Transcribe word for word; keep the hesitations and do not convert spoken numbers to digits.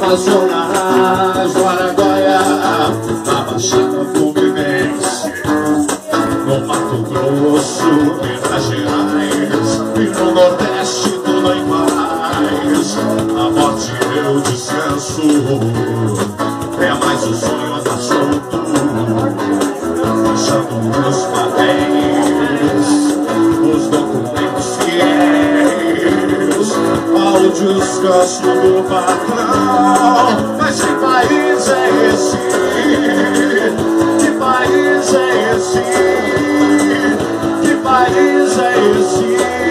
Amazonas, no Araguaia, na Baixada Fluminense, no Mato Grosso, Minas Gerais e no Nordeste tudo em paz. A morte eu descanso, é mais o sonho andar solto, deixando meus papéis, os documentos fiéis ao desgosto do patrão. Mas que país é esse? Que país é esse? Que país é esse?